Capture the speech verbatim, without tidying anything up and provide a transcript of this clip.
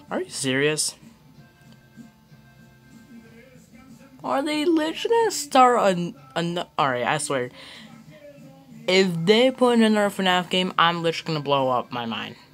Are you serious? Are they literally gonna start a, a alright, I swear. If they put in another FNAF game, I'm literally gonna blow up my mind.